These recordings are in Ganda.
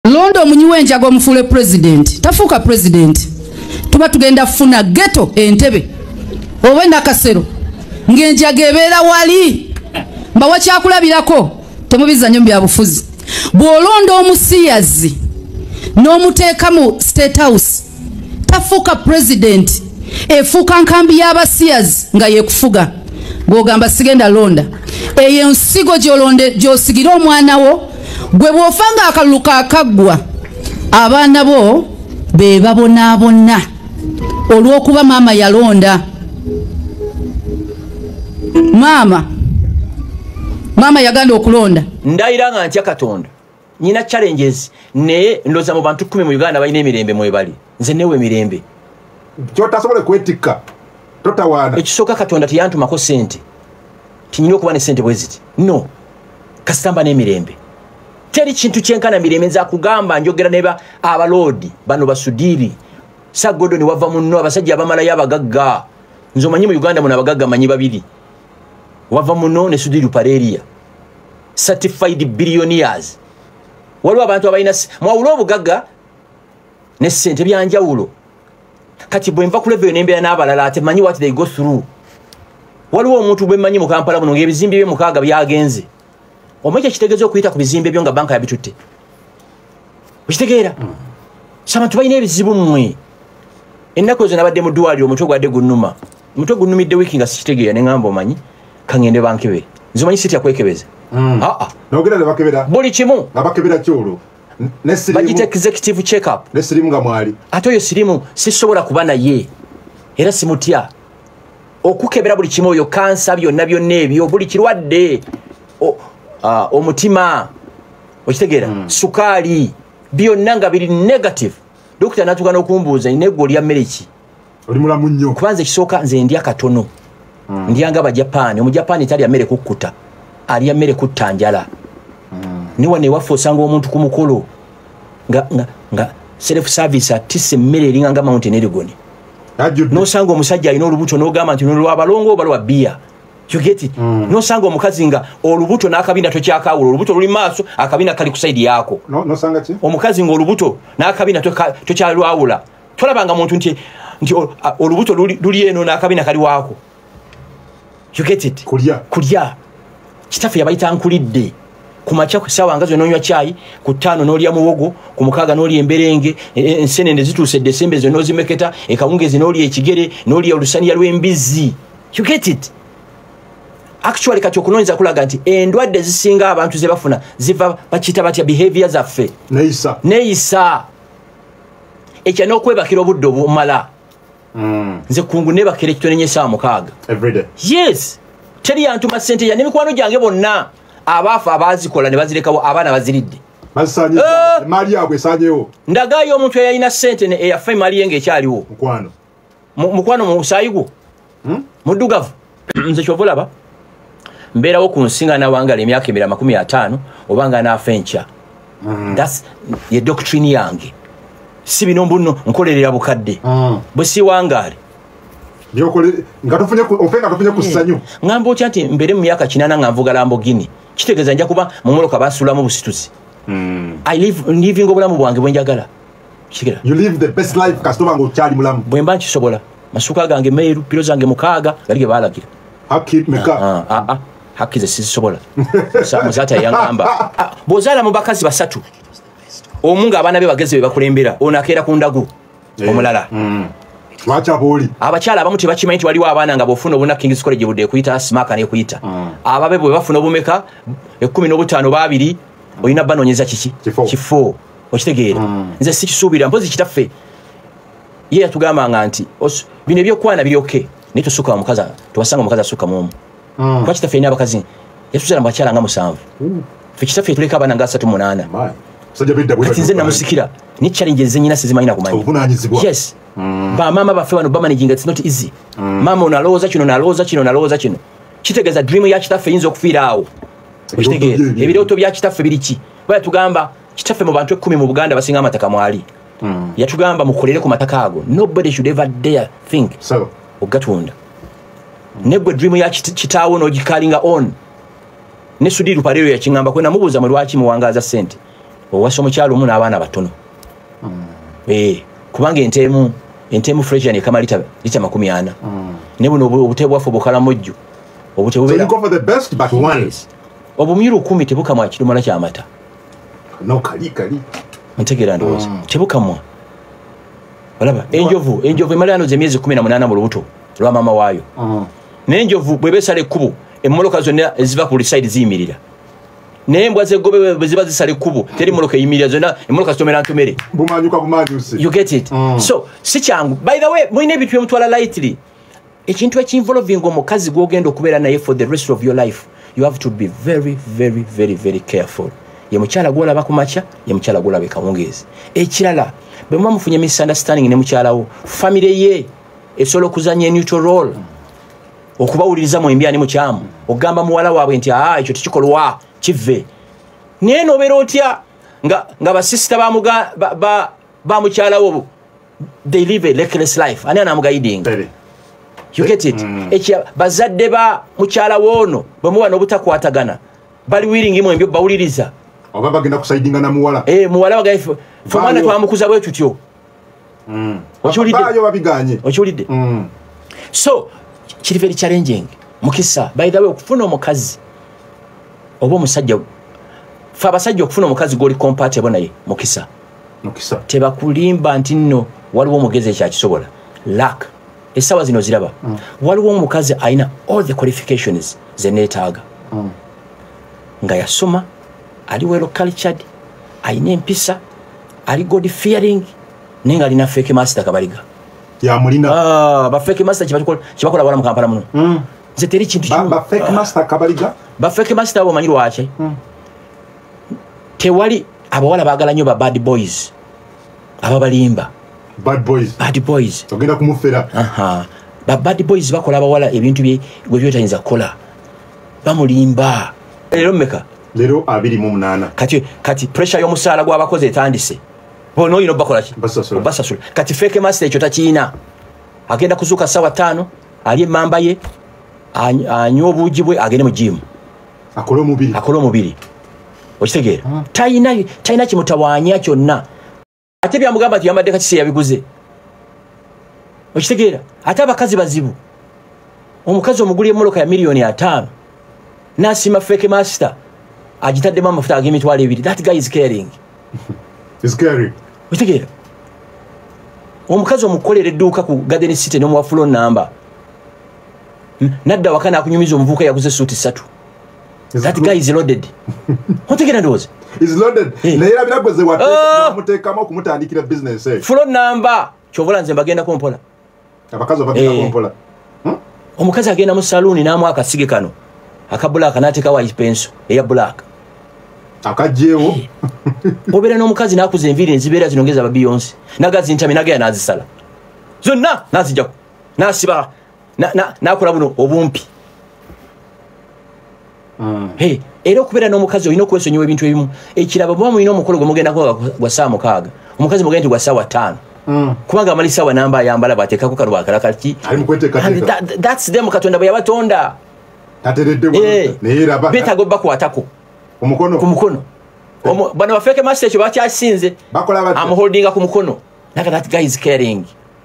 Londo munywi wenjaga omufule president tafuuka president tuba tugenda funa ghetto entebe oba nakasero ngenjaga ebeera wali mbawa kyakulabirako temubizanyo bya bufuzi bw'olonda omusiyazi n'omuteeka mu state house tafuuka president efuuka nkambi y'abasiyazi nga yekufuga bw'ogamba sigenda londa eyo ensigo gy'osigira omwana wo gwe bw'ofanga akalulu kaakaggwa abaana bo be babonaabona olw'okuba maama yalonda. Maama yaganda okulonda ndayira nga ntya Katonda nyina challenges ne ndoza mu bantu 10 mu Uganda balina emirembe mwebali nze newe emirembe kyotasobole kwetikka totawaana ekisooka Katonda tiyantumako sente tinyina okuba ne sente bweziti no kasitamba n'emirembe teri kintu kyenkana mirembe nza kugamba njogera neba abalodi bano basudiri sagodo ni wava munno abasajja abamala y'abagagga nzo manyi mu Uganda muna abagagga manyi babiri wava munno ne sudiri pareria certified billionaires waliwo abantu abalina mwawulo obugagga ne sente byanjawulo kati bwe nva ku level n'embeera n'abalala ate manyi what they go through. Waliwo omuntu bwe manyi mu Kampala muno ng'ebizimbe bye mukaaga byagenze omweke kitegezo okuyita ku bizimbe byo nga banka yabitutte okitegeera sabantu balina ebizibu mmwe ennaku ezo nabadde mu ddwaliro omutwe gwadde gunnuma omutwe gunnumidde wiiki nga sikitegeera ne ngamba omanyi kangende bankebere nze omanyi sitya kwekebeza nogera ne bakebera buli kimu nga bakebera kyolo bagita executive check up ne sirimu nga mwali ate oyo sirimu sisobola kuba naye era simutya okukebera buli kimu oyo kansa byonna byonna ebyo buli kirwadde omutima okitegeera sukaali byonna nga biri negative dokita natuka n'okumbuuza ineggo lya mereki oli mulamu nnyo kubanza ekisooka nze ndya katono ndyanga abajapani omujapani talya mmere kukkuta alya mmere kutta njala niwa newaffe osanga omuntu ku mukolo nga self service atisse mmere eringanga mountain erigoni nosanga omusajja alina olubuto n'ogamba nti nolwabalongo oba lwa bbiya you get it nosanga omukazi nga olubuto n'akabina tokyakawula olubuto luli maaso akabina kali ku side yaako nosanga ki omukazi nga olubuto n'akabina tokyalwawula tolabanga muntu nti olubuto luli eno n'akabina kali waako you get it kulya kitaffe yabayita nkulidde ku makya ku ssaawa nga zonna onywa caayi ku ttaano n'olya muwogo ku mukaaga n'olya emberenge ensenene zituuse Desemba ezo n'ozimeketa ekawungezi n'olya ekigere n'olya olusaniya lw'embizzi you get it actually kati okunoonyeza kulaga nti endwadde ezisinga abantu ze bafuna ziva bakiyita batya behavior zaffe neeyisa ekya n'okwebakira obudde obumala nze kungu nebakira ekitone ny'essaawa 6 yes teri yantuma ssente ya n'emikwano gyange bonna abaafa abaazikola ne bazirekawo abaana baziridde maali yabwe esaanyewo ndagaayo omuntu eyalina ssente eyafa emaali ye ng'ekyaliwo mukwano mu musaayi muddugavu nze kyova olaba mbeerawo ku nsiŋŋaana wangala emyaka 250 obanga naafa enkya thats ye doctrine yange si bino mbuno nkolerera bukadde bwe siwangaale nga tofunye ku ssanyu ngamba otya nti mbere mu myaka 8 nga nvuga Lamborghini kitegeeza nja kuba mu moloka baasuulamu busituzi living obulamu bwange bwe njagala bwe mba nkisobola masuka gange meeru piro zange 6 gali ge baalagira haki ze sizisobola muzaata yangamba bw'ozaala mu bakazi 3 omu ng'abaana be bageze be bakulembera ono akeera ku ndagu omulala abakyala abamu tebakimanyi nti waliwo abaana nga bw'ofuna obuna King's College budde ekuyita simaka nekuyita ababe bwe bafuna obumeka 15 2 olina banoonyeza kifo okitegeera nze sikisuubira mpozi kitaffe ye yatugambanga nti bino ebyokwana biri oke naye tosukka omukazi tewasanga omukazi asukka mu omu kuba kitaffe alina abakazi yatuzala mu bakyala nga 7 fe kitaffe yatuleka abaana nga 38 kati nze namusikira ni challenge zenyina sizimanyina kumanyi yes bamaama baffe bano bamanaging it's not easy maama onalowooza kino kitegeeza dream ya kitaffe yinza okufiira awo okitegeera ebirooto bya kitaffe biri ki bayatugamba kitaffe mu bantu 10 mu Buganda basinga amataka mwali yatugamba mukolere ku mataka ago nobody should ever dare think ogatunda negwe dream ya kitaawo n'ogikalinga on ne sudiru parero ya kingamba kwena mubuuza mu lwaki muwangaaza sente owasa omukyalo omu n'abaana batono kubanga entemu fresia nekama lita 40 ne buno obute bwaffe bukalamojjo obute bubeera obumyiro 10 tebukamwa kidomola kyamata ntegeera ndowooza tebukamwa olaba enjovu emalano zemyezi 18 mu lubuto lwa maama waayo n'enjovu bwebesala ekkubo emmoloka zonna eziva ku liside ziyimirira naye embwa zeggobe bwe ziba zisala ekkubo teri mmoloka eyimirira zonna emmoloka zitomera ntomere you get it so si kyangu by the way mulina ebintu byemutwala lightly ekintu ekinvolving omukazi gwogenda okubeera naye for the rest of your life you have to be very very very very careful ye mukyala gwolaba ku makya ye mukyala gwolaba ekawungeezi ekirala bwe muba mufunye misunderstanding ne mukyalawo family ye esobola okuzanya neutral role okubawuliriza mu embyani mukyamu okugamba muwala waabwe nti ekyo tekikolwa kive naye nobeera otya nga basisita ba mukyalawo they live a reckless life ani anamuguiding you get it bazadde ba mukyalawo ono bwe muba n'obutakwatagana bali willing mu embyo bawuliriza oba bagenda kusaidinga na muwala muwala bagaife fomwana twamukuza bwe tutyo okiwulidde so kiri very challenging mukisa by the way okufuna omukazi oba omusajja fe abasajja okufuna omukazi gwoli compatible naye mukisa tebakulimba nti nno waliwo omugezi ekyakisobola lak essaawa zino ziraba waliwo omukazi alina all the qualifications zeneetaaga nga yasoma ali well cultured alina empisa ali god fearing naye nga alina fake master kabaliga yamulina bafake master kibakola wala mu Kampala muno nze teri kintu bafake master kabaliga bafake master abo manyi lwaki tewali abawala baagala nnyo ba bad boys ababalimba bad boys ogenda kumufera ba bad boys bakola abawala ebintu bye byotayinza kukola bamulimba lero mmeka lero 28 kati pressure y'omusaala gw'abakozi etandise bono oyina bakola ki basasula kati fake master ekyo takiina agenda kuzuuka ssaawa 5 ali emmamba ye anywa obuugi bwe agende mu gym akole omubiri okitegeera talina kimutawaanya kyonna ate byamugamba nti yambadde kakise yabiguze okitegeera ate abakazi bazibu omukazi omuguli emmoloka ya $5,000,000 n'asima fake master agitaddemu amafuta ag'emitwalo 2 that guy is caring okitegeera omukazi omukolera edduuka ku garden city n'omuwa fulo namba nadda waka n'akunyumiza omuvuuka yaguze suuti 3 that guy is loaded otegeera ndowooza naye era biragweze wamuteekamu okumutandikira business fulo namba kyovola nze mbagendako mpola abakazi bagenda mpola omukazi agenda mu saluuni n'amu akasige kano akabulaaka n'ateekawo ipenso eya bulaaka akajjeewo obeera n'omukazi n'akuza enviiri nezibeera zinongeza babiyonsi nagazintami nagaya n'azisala zonna n'azijjaku n'asiba n'akola buno obumpi era okubeera n'omukazi olina okwesonyiwa ebintu ebimu ekiraba muba mulina omukolo gwe mugendako gwa ssaawa 6 omukazi mugenda nti gwa ssaawa 5 kubanga amali ssaawa namba ayambala bateekako kano bakalakaki that's them katonda bwe yabatonda beetaaga obakwatako ku mukono bano bafeke master ekyo bakyasinze amuholdinga ku mukono naga that guy is caring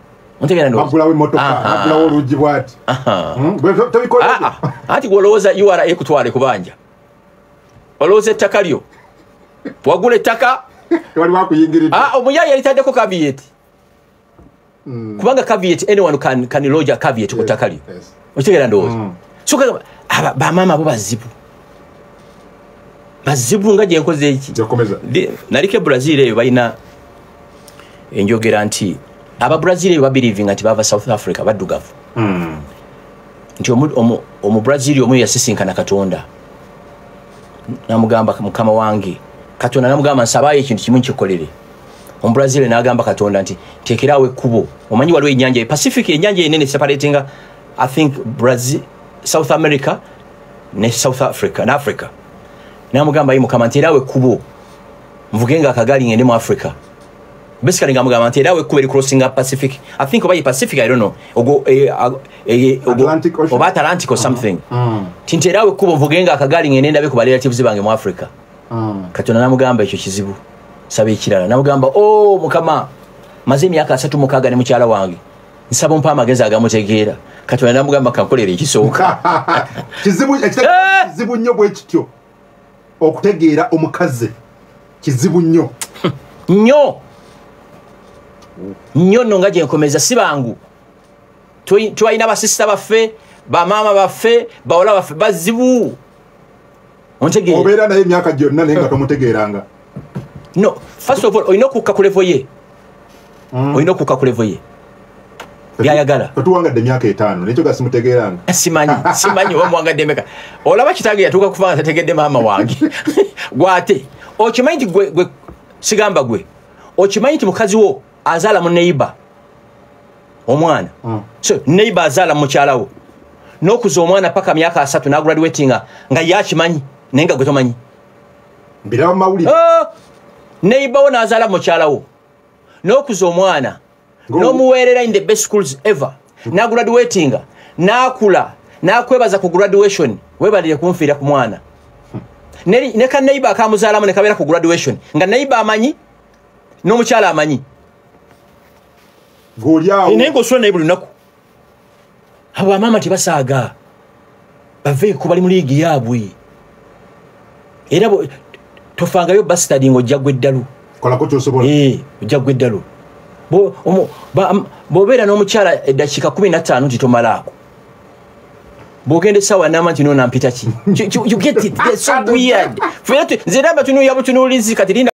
anti gwolowooza URA ekutwale kubanja olowooza ettaka lyo wagula ettaka omuyayi yalitaddeko caveat kubanga caveat anyone can lodge a caveat ku ttaka lyo okitegeera ndowooza so bamaama abo bazibu nga gyenkoze eki naliko Brazil eyo balina enjogera nti Brazil eyo babelieving nti bava South Africa baddugavu nti omu Brazil omu yasisinkana Katonda namugamba mukama wange Katonda namugamba nsabayo ekintu kimu nkikolere omu Brazil n'agamba Katonda nti teekerawo ekkubo omanyi waliwo ennyanja Pacific ennyanja enene separating I think Brazil South America ne South Africa na Africa namugamba yi mukama nterawe kubo mvugenga akagali ngende mu Africa basically ngamugamba nterawe kuberi crossing up Pacific I think oba Pacific I don't know ogo Atlantic or something tinterawe kubo mvugenga akagali ngende ndabe ku relatives bange mu Africa Katonda namugamba ekyo kizibu saba ekirala namugamba oh mukama maze emyaka 3 mukaga ne mukyala wange nsaba ompa amagezi agamutegeera kati namugamba kankolera ekisooka kizibu nnyo bwe kityo okutegeera omukazi kizibu nnyo nnyo nno nga gyenkomeza si bangu twalina basisita baffe bamaama baffe bawala baffe bazibu ontegeera obeera naye emyaka gyonna naye nga tomutegeeranga no first of all olina okukka ku levo ye olina okukka ku levo ye byayagala totuwangadde emyaka 5 nekyo gasimutegeeranga simanyi wamuwangadde emeka olaba kitange yatuuka kufa nga tategedde maama wange gwate okimanyi nti gwe sigamba gwe okimanyi nti mukazi wo azaala mu neighbor omwana so neighbor azaala mu mukyalawo n'okuza omwana paka myaka 3 n'agraduatinga nga yakimanyi naye nga gwe tomanyi mbiraba mu mawulire neighbor wo n'azaala mu mukyalawo n'okuza omwana n'omuweerera in the best schools ever n'agraduatinga n'akula n'akwebaza ku graduation webalire kunfiira ku mwana ne ka neighbor akamuzaalamu ne kabeera ku graduation nga neighbor amanyi n'omukyala amanyi naye ng'osula naye buli lunaku abo bamaama tebasaaga baveeko bali mu liigi yaabwe era tofangayo bastadi ng'ojja gwe eddalu kolako kyosobola ojja gwe eddalu bw'obeera n'omukyala eddakiika 15 nti tomalaako bw'ogenda essaawa n'ama nti noonampita ki you get it, they're so weird nze era batunuulira butunuulizi kati